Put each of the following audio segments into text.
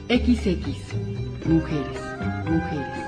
XX, mujeres, mujeres.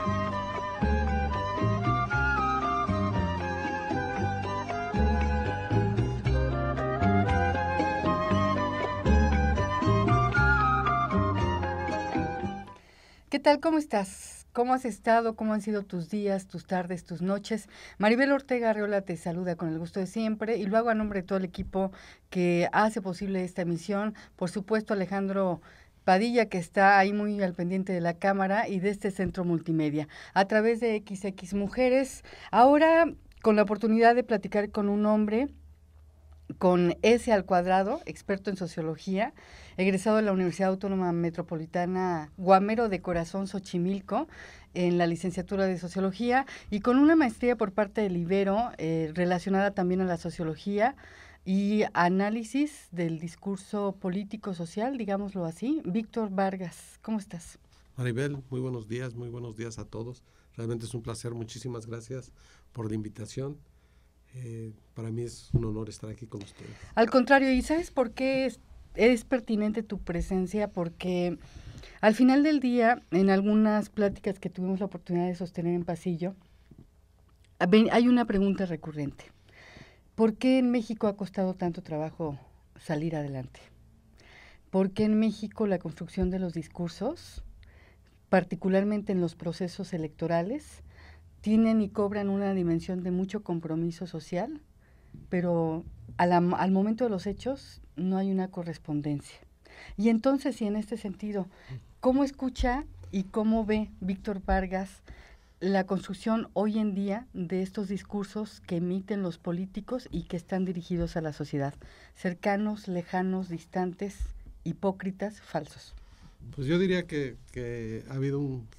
¿Qué tal? ¿Cómo estás? ¿Cómo has estado? ¿Cómo han sido tus días, tus tardes, tus noches? Maribel Ortega Arreola te saluda con el gusto de siempre y lo hago a nombre de todo el equipo que hace posible esta emisión. Por supuesto, Alejandro Padilla, que está ahí muy al pendiente de la cámara y de este centro multimedia. A través de XX Mujeres, ahora con la oportunidad de platicar con un hombre con S al cuadrado, experto en sociología, egresado de la Universidad Autónoma Metropolitana Guamero de Corazón, Xochimilco, en la licenciatura de Sociología, y con una maestría por parte del Ibero, relacionada también a la sociología y análisis del discurso político-social, digámoslo así. Víctor Vargas, ¿cómo estás? Maribel, muy buenos días a todos. Realmente es un placer, muchísimas gracias por la invitación. Para mí es un honor estar aquí con ustedes. Al contrario, ¿y sabes por qué es pertinente tu presencia? Porque al final del día, en algunas pláticas que tuvimos la oportunidad de sostener en pasillo, hay una pregunta recurrente. ¿Por qué en México ha costado tanto trabajo salir adelante? ¿Por qué en México la construcción de los discursos, particularmente en los procesos electorales, tienen y cobran una dimensión de mucho compromiso social, pero al momento de los hechos no hay una correspondencia? Y entonces, y en este sentido, ¿cómo escucha y cómo ve Víctor Vargas la construcción hoy en día de estos discursos que emiten los políticos y que están dirigidos a la sociedad? Cercanos, lejanos, distantes, hipócritas, falsos. Pues yo diría que ha habido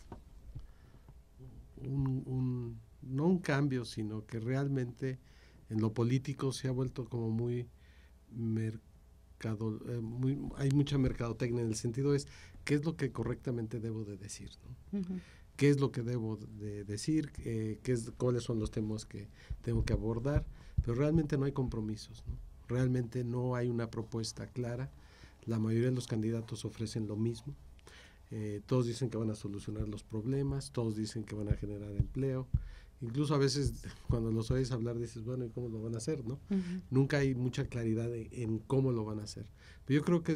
no un cambio, sino que realmente en lo político se ha vuelto como muy hay mucha mercadotecnia, en el sentido es qué es lo que correctamente debo de decir, ¿no? Uh-huh. ¿Qué es lo que debo de decir? ¿Cuáles son los temas que tengo que abordar? Pero realmente no hay compromisos, ¿no? Realmente no hay una propuesta clara. La mayoría de los candidatos ofrecen lo mismo. Todos dicen que van a solucionar los problemas, todos dicen que van a generar empleo. Incluso a veces cuando los oyes hablar dices, bueno, ¿y cómo lo van a hacer, no? Uh-huh. Nunca hay mucha claridad en cómo lo van a hacer. Pero yo creo que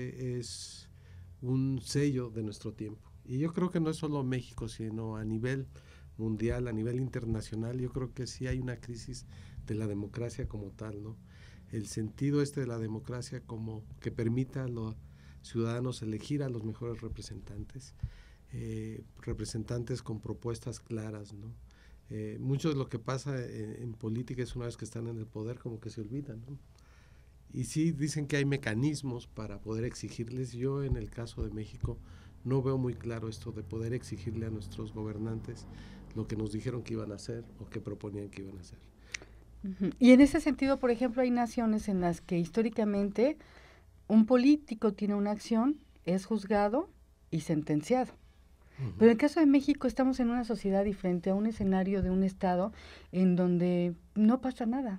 es un sello de nuestro tiempo. Y yo creo que no es solo México, sino a nivel mundial, a nivel internacional, yo creo que sí hay una crisis de la democracia como tal, ¿no? El sentido de la democracia como que permita a los ciudadanos elegir a los mejores representantes, representantes con propuestas claras, ¿no? Mucho de lo que pasa en política es una vez que están en el poder como que se olvidan, ¿no? Y sí dicen que hay mecanismos para poder exigirles. Yo en el caso de México no veo muy claro esto de poder exigirle a nuestros gobernantes lo que nos dijeron que iban a hacer o que proponían que iban a hacer. Uh-huh. Y en ese sentido, por ejemplo, hay naciones en las que históricamente un político tiene una acción, es juzgado y sentenciado. Uh-huh. Pero en el caso de México estamos en una sociedad diferente, a un escenario de un estado en donde no pasa nada.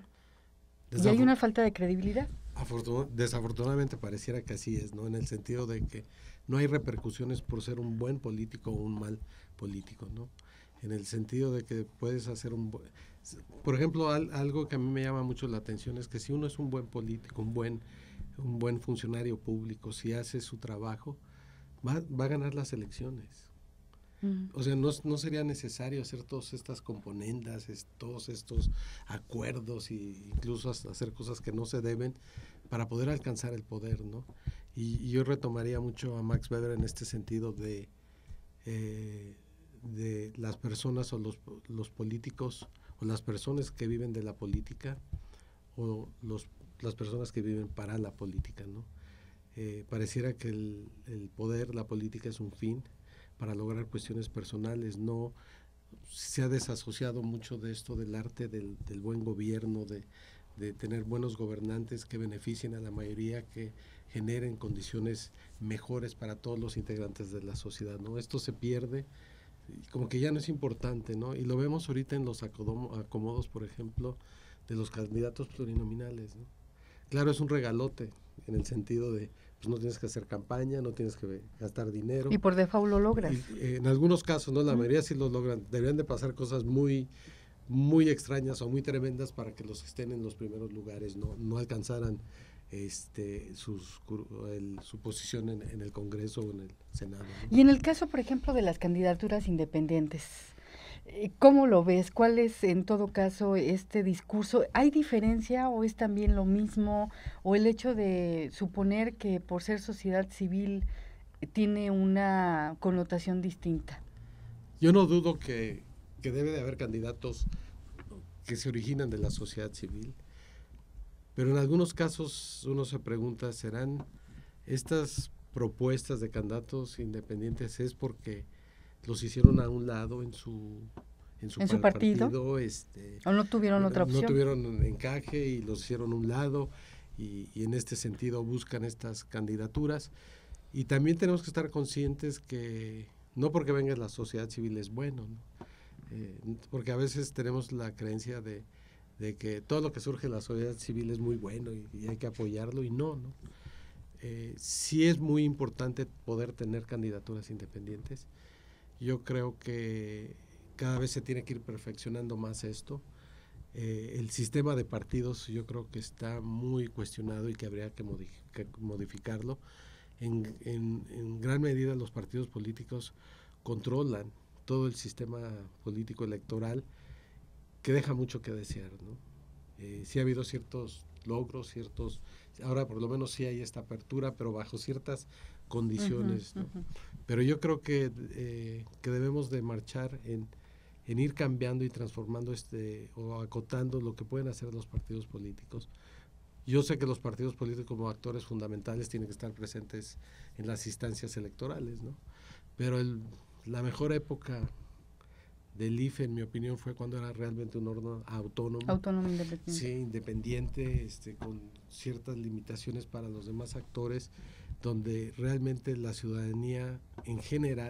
Y hay una falta de credibilidad. Desafortunadamente pareciera que así es, ¿no? En el sentido de que no hay repercusiones por ser un buen político o un mal político, ¿no? En el sentido de que puedes hacer por ejemplo, algo que a mí me llama mucho la atención es que si uno es un buen político, un buen funcionario público, si hace su trabajo, va a ganar las elecciones. O sea, no sería necesario hacer todas estas componendas, todos estos acuerdos e incluso hacer cosas que no se deben para poder alcanzar el poder, ¿no? Y yo retomaría mucho a Max Weber en este sentido de las personas o los políticos o las personas que viven de la política o las personas que viven para la política, ¿no? Pareciera que el poder, la política es un fin para lograr cuestiones personales. No se ha desasociado mucho de esto del arte del buen gobierno, de tener buenos gobernantes que beneficien a la mayoría, que generen condiciones mejores para todos los integrantes de la sociedad, ¿no? Esto se pierde, como que ya no es importante, ¿no? Y lo vemos ahorita en los acomodos, por ejemplo, de los candidatos plurinominales, ¿no? Claro, es un regalote en el sentido de pues no tienes que hacer campaña, no tienes que gastar dinero. Y por default lo logras. En algunos casos, ¿no? La mayoría sí lo logran. Deberían de pasar cosas muy, muy extrañas o muy tremendas para que los que estén en los primeros lugares no alcanzaran su posición en el Congreso o en el Senado, ¿no? Y en el caso, por ejemplo, de las candidaturas independientes, ¿cómo lo ves? ¿Cuál es, en todo caso, este discurso? ¿Hay diferencia o es también lo mismo? ¿O el hecho de suponer que por ser sociedad civil tiene una connotación distinta? Yo no dudo que debe de haber candidatos que se originan de la sociedad civil, pero en algunos casos uno se pregunta, ¿serán estas propuestas de candidatos independientes es porque los hicieron a un lado en su partido? ¿O no tuvieron otra opción? No tuvieron encaje y los hicieron a un lado y en este sentido buscan estas candidaturas. Y también tenemos que estar conscientes que no porque venga la sociedad civil es bueno, ¿no? Porque a veces tenemos la creencia de que todo lo que surge de la sociedad civil es muy bueno y hay que apoyarlo y no. Sí es muy importante poder tener candidaturas independientes. Yo creo que cada vez se tiene que ir perfeccionando más esto. El sistema de partidos yo creo que está muy cuestionado y que habría que modificarlo. En gran medida los partidos políticos controlan todo el sistema político electoral, que deja mucho que desear, ¿no? Sí ha habido ciertos logros, ahora por lo menos sí hay esta apertura, pero bajo ciertas condiciones, ¿no? Pero yo creo que debemos de marchar en ir cambiando y transformando o acotando lo que pueden hacer los partidos políticos. Yo sé que los partidos políticos como actores fundamentales tienen que estar presentes en las instancias electorales, ¿no? Pero la mejor época del IFE, en mi opinión, fue cuando era realmente un órgano autónomo. Autónomo, independiente. Sí, independiente, con ciertas limitaciones para los demás actores, donde realmente la ciudadanía en general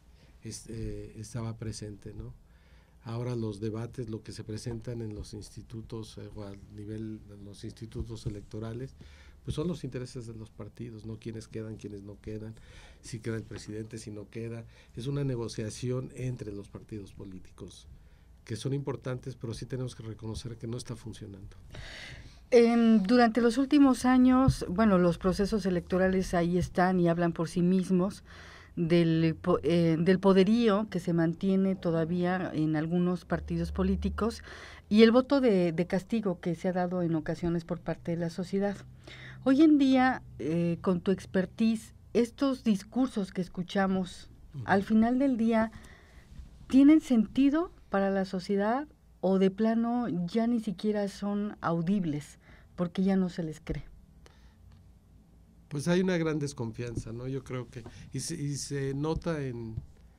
estaba presente, ¿no? Ahora los debates, lo que se presentan en los institutos o a nivel de los institutos electorales, pues son los intereses de los partidos, ¿no? Quiénes quedan, quiénes no quedan, si queda el presidente, si no queda. Es una negociación entre los partidos políticos, que son importantes, pero sí tenemos que reconocer que no está funcionando. Durante los últimos años, bueno, los procesos electorales ahí están y hablan por sí mismos. Del poderío que se mantiene todavía en algunos partidos políticos y el voto de castigo que se ha dado en ocasiones por parte de la sociedad. Hoy en día, con tu expertise, estos discursos que escuchamos, al final del día, ¿tienen sentido para la sociedad o de plano ya ni siquiera son audibles porque ya no se les cree? Pues hay una gran desconfianza, ¿no? Yo creo que, y se nota en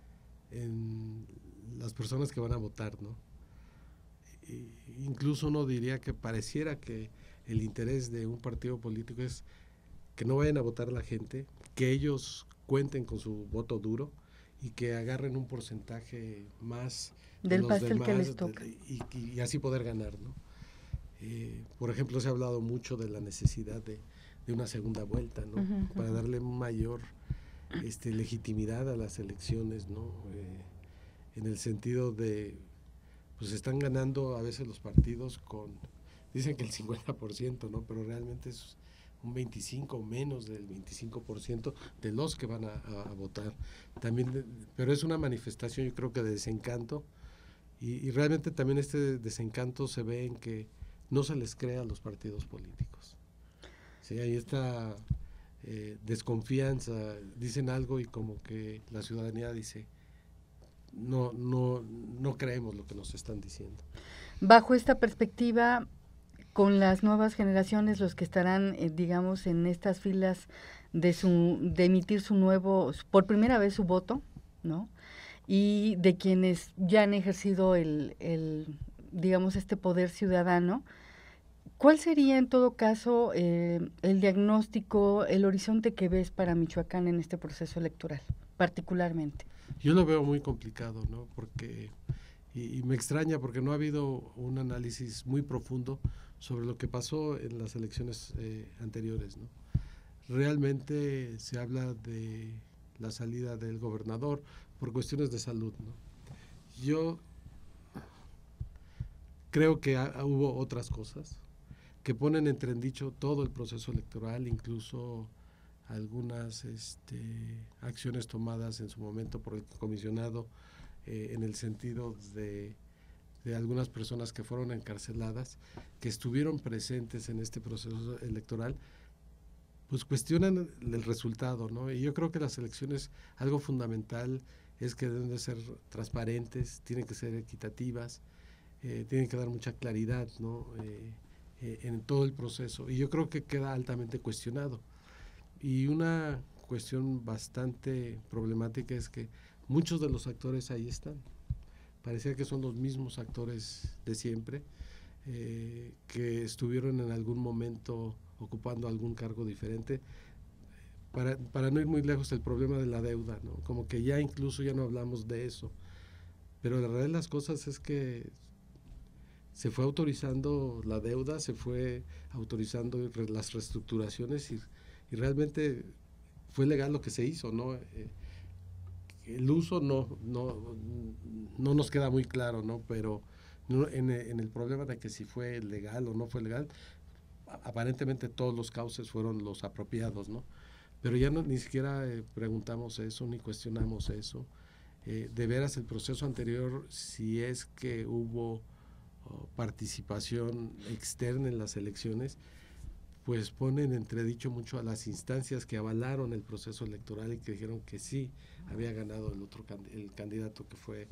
las personas que van a votar, ¿no? Incluso uno diría que pareciera que el interés de un partido político es que no vayan a votar la gente, que ellos cuenten con su voto duro y que agarren un porcentaje más del los pastel demás, que les toca. Y así poder ganar, ¿no? Por ejemplo, se ha hablado mucho de la necesidad de una segunda vuelta, ¿no? Para darle mayor legitimidad a las elecciones, ¿no? En el sentido de, pues están ganando a veces los partidos dicen que el 50%, ¿no? Pero realmente es un 25 o menos del 25% de los que van a votar. También, pero es una manifestación, yo creo que de desencanto, y realmente también este desencanto se ve en que no se les cree a los partidos políticos. Sí, hay esta desconfianza, dicen algo y como que la ciudadanía dice, no creemos lo que nos están diciendo. Bajo esta perspectiva, con las nuevas generaciones, los que estarán, digamos, en estas filas de emitir por primera vez su voto, ¿no? Y de quienes ya han ejercido digamos, este poder ciudadano, ¿cuál sería en todo caso el diagnóstico, el horizonte que ves para Michoacán en este proceso electoral, particularmente? Yo lo veo muy complicado, ¿no? Porque, y me extraña porque no ha habido un análisis muy profundo sobre lo que pasó en las elecciones anteriores, ¿no? realmente se habla de la salida del gobernador por cuestiones de salud, ¿no? Yo creo que hubo otras cosas que ponen entredicho todo el proceso electoral, incluso algunas acciones tomadas en su momento por el comisionado en el sentido de algunas personas que fueron encarceladas, que estuvieron presentes en este proceso electoral, pues cuestionan el resultado, ¿no? Y yo creo que las elecciones, algo fundamental es que deben de ser transparentes, tienen que ser equitativas, tienen que dar mucha claridad, ¿no? En todo el proceso. Y yo creo que queda altamente cuestionado. Y una cuestión bastante problemática es que muchos de los actores ahí están. Parecía que son los mismos actores de siempre, que estuvieron en algún momento ocupando algún cargo diferente. Para no ir muy lejos, el problema de la deuda, ¿no? Como que ya incluso ya no hablamos de eso. Pero la realidad de las cosas es que se fue autorizando la deuda, se fue autorizando las reestructuraciones y realmente fue legal lo que se hizo, ¿no? El uso no nos queda muy claro, ¿no? Pero en el problema de que si fue legal o no fue legal, aparentemente todos los cauces fueron los apropiados, ¿no? Pero ya ni siquiera preguntamos eso ni cuestionamos eso. De veras el proceso anterior, si es que hubo participación externa en las elecciones, pues ponen en entredicho mucho a las instancias que avalaron el proceso electoral y que dijeron que sí había ganado el candidato que fue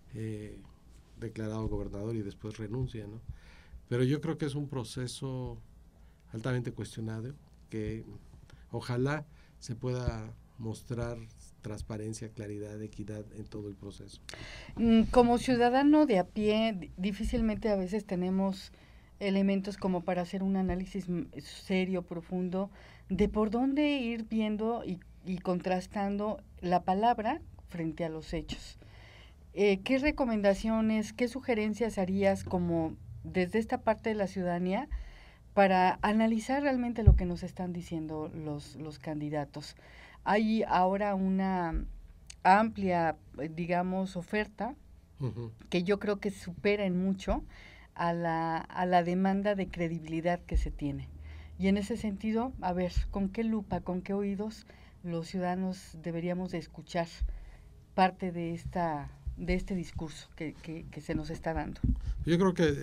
declarado gobernador y después renuncia, ¿no? Pero yo creo que es un proceso altamente cuestionado, que ojalá se pueda mostrar transparencia, claridad, equidad en todo el proceso. Como ciudadano de a pie, difícilmente a veces tenemos elementos como para hacer un análisis serio, profundo, de por dónde ir viendo y contrastando la palabra frente a los hechos. ¿Qué recomendaciones, qué sugerencias harías como desde esta parte de la ciudadanía para analizar realmente lo que nos están diciendo los candidatos? Hay ahora una amplia, digamos, oferta que yo creo que supera en mucho a la demanda de credibilidad que se tiene. Y en ese sentido, a ver, ¿con qué lupa, con qué oídos los ciudadanos deberíamos de escuchar parte de este discurso que se nos está dando? Yo creo que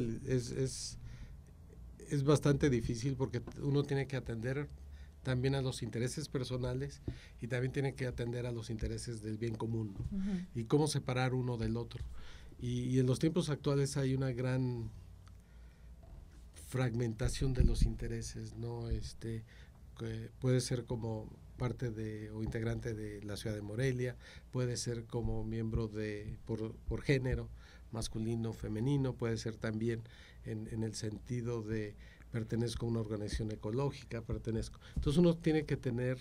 es bastante difícil porque uno tiene que atender también a los intereses personales y también tiene que atender a los intereses del bien común, ¿no? Y cómo separar uno del otro. Y en los tiempos actuales hay una gran fragmentación de los intereses, ¿no? Puede ser como parte o integrante de la ciudad de Morelia, puede ser como miembro por género, masculino, femenino, puede ser también en el sentido de pertenezco a una organización ecológica, Entonces uno tiene que tener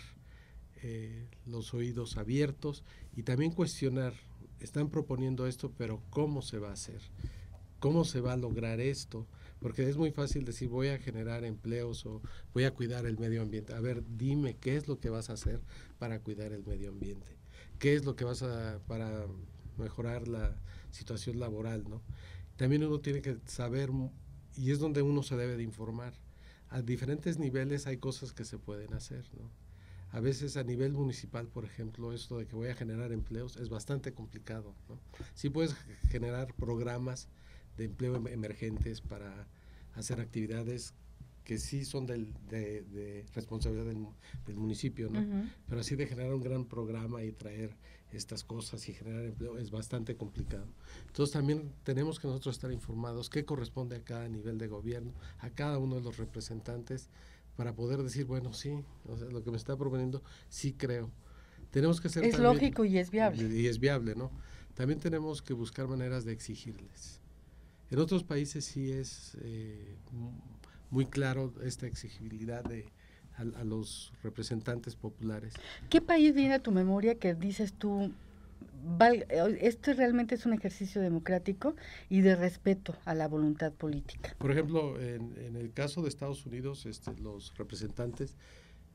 los oídos abiertos y también cuestionar, están proponiendo esto, pero ¿cómo se va a hacer? ¿Cómo se va a lograr esto? Porque es muy fácil decir voy a generar empleos o voy a cuidar el medio ambiente. A ver, dime qué es lo que vas a hacer para cuidar el medio ambiente. ¿Qué es lo que para mejorar la situación laboral, ¿no? También uno tiene que saber, y es donde uno se debe de informar. A diferentes niveles hay cosas que se pueden hacer, ¿no? A veces a nivel municipal, por ejemplo, esto de que voy a generar empleos es bastante complicado, ¿no? Sí puedes generar programas de empleo emergentes para hacer actividades que sí son de responsabilidad del municipio, ¿no? Pero así de generar un gran programa y traer estas cosas y generar empleo es bastante complicado. Entonces también tenemos que nosotros estar informados qué corresponde a cada nivel de gobierno, a cada uno de los representantes, para poder decir, bueno, sí, o sea, lo que me está proponiendo, sí creo. Tenemos que ser es también lógico y es viable. Y es viable, ¿no? También tenemos que buscar maneras de exigirles. En otros países sí es muy claro esta exigibilidad a los representantes populares. ¿Qué país viene a tu memoria que dices tú, esto realmente es un ejercicio democrático y de respeto a la voluntad política? Por ejemplo, en el caso de Estados Unidos, los representantes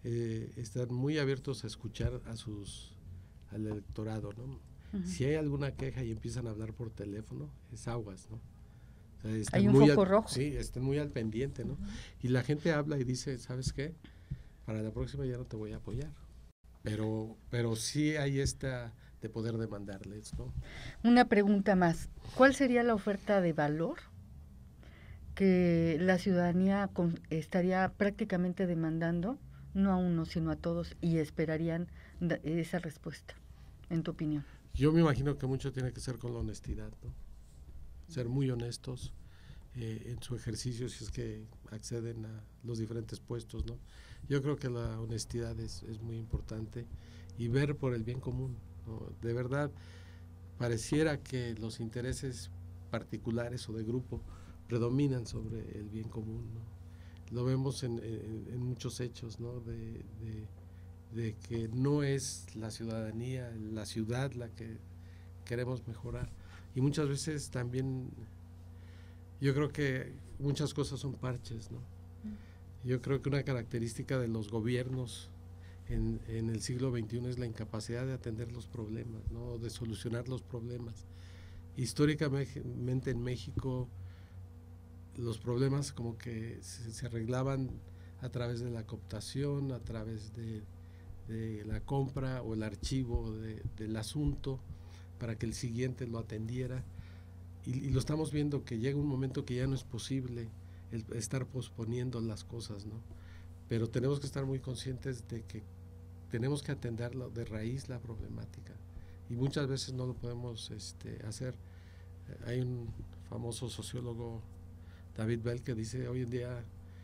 están muy abiertos a escuchar al electorado, ¿no? Si hay alguna queja y empiezan a hablar por teléfono, es aguas, ¿no? O sea, hay un foco rojo. Sí, estén muy al pendiente, ¿no? Y la gente habla y dice, ¿sabes qué? Para la próxima ya no te voy a apoyar. Pero sí hay de poder demandarles, ¿no? Una pregunta más. ¿Cuál sería la oferta de valor que la ciudadanía estaría prácticamente demandando, no a uno, sino a todos, y esperarían esa respuesta, en tu opinión? Yo me imagino que mucho tiene que ser con la honestidad, ¿no? Ser muy honestos en su ejercicio, si es que acceden a los diferentes puestos, ¿no? Yo creo que la honestidad es muy importante, y ver por el bien común, ¿no? De verdad, pareciera que los intereses particulares o de grupo predominan sobre el bien común, ¿no? Lo vemos en muchos hechos, ¿no? De que no es la ciudadanía, la ciudad la que queremos mejorar, y muchas veces también yo creo que muchas cosas son parches, ¿no? Yo creo que una característica de los gobiernos en el siglo XXI es la incapacidad de atender los problemas, ¿no? De solucionar los problemas. Históricamente en México los problemas como que se arreglaban a través de la cooptación, a través de la compra o el archivo del asunto para que el siguiente lo atendiera, y lo estamos viendo que llega un momento que ya no es posible el estar posponiendo las cosas, ¿no? Pero tenemos que estar muy conscientes de que tenemos que atenderlo de raíz, la problemática, y muchas veces no lo podemos hacer. Hay un famoso sociólogo, David Bell, que dice: hoy en día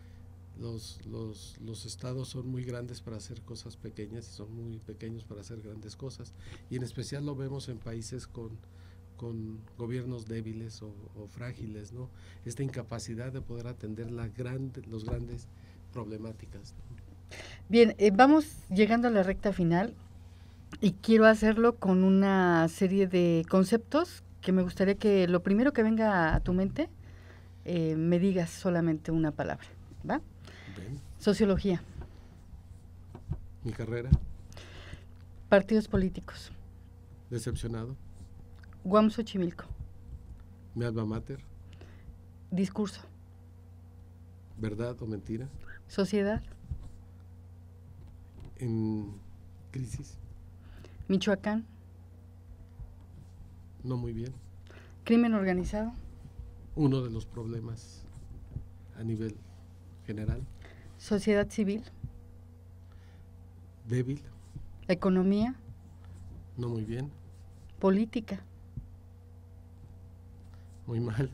los estados son muy grandes para hacer cosas pequeñas y son muy pequeños para hacer grandes cosas, y en especial lo vemos en países con gobiernos débiles o frágiles, ¿no? Esta incapacidad de poder atender los grandes problemáticas, ¿no? Bien, vamos llegando a la recta final y quiero hacerlo con una serie de conceptos que me gustaría que lo primero que venga a tu mente me digas solamente una palabra, ¿va? Bien. Sociología. Mi carrera. Partidos políticos. Decepcionado. Guam Xochimilco. Mi alma mater. Discurso. ¿Verdad o mentira? Sociedad. En crisis. Michoacán. No muy bien. Crimen organizado. Uno de los problemas a nivel general. Sociedad civil. Débil. Economía. No muy bien. Política. Muy mal.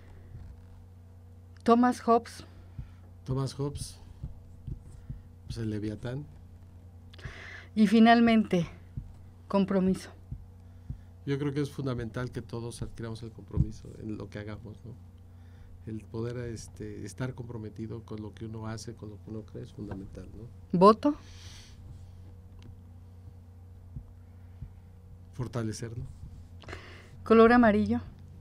Thomas Hobbes. Thomas Hobbes, pues el Leviatán. Y finalmente, compromiso. Yo creo que es fundamental que todos adquiramos el compromiso en lo que hagamos, ¿no? El poder estar comprometido con lo que uno hace, con lo que uno cree, es fundamental, ¿no? Voto. Fortalecerlo. Color amarillo.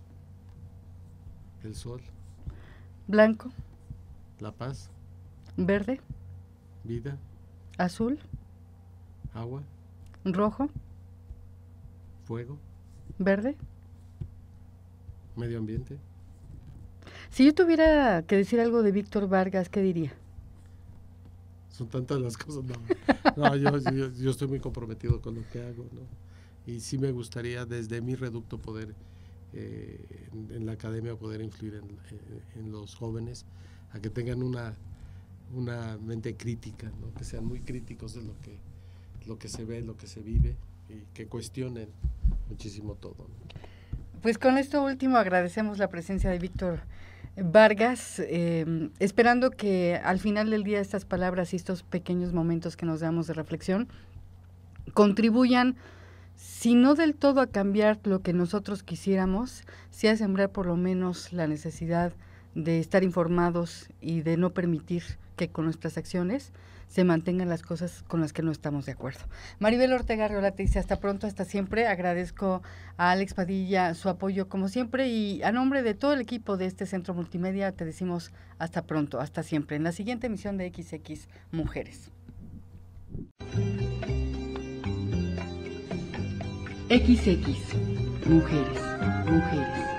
El sol. Blanco. La paz. Verde. Vida. Azul. Agua. Rojo. Fuego. Verde. Medio ambiente. Si yo tuviera que decir algo de Víctor Vargas, ¿qué diría? Son tantas las cosas, no, yo estoy muy comprometido con lo que hago, ¿no? Y sí me gustaría desde mi reducto poder, en la academia, poder influir en los jóvenes a que tengan una mente crítica, ¿no? Que sean muy críticos de lo que se ve, lo que se vive, y que cuestionen muchísimo todo, ¿no? Pues con esto último agradecemos la presencia de Víctor Vargas, esperando que al final del día estas palabras y estos pequeños momentos que nos damos de reflexión contribuyan, si no del todo a cambiar lo que nosotros quisiéramos, sí a sembrar por lo menos la necesidad de estar informados y de no permitir que con nuestras acciones se mantengan las cosas con las que no estamos de acuerdo. Maribel Ortega Arreola te dice hasta pronto, hasta siempre. Agradezco a Alex Padilla su apoyo como siempre, y a nombre de todo el equipo de este Centro Multimedia te decimos hasta pronto, hasta siempre, en la siguiente emisión de XX Mujeres. XX, mujeres, mujeres.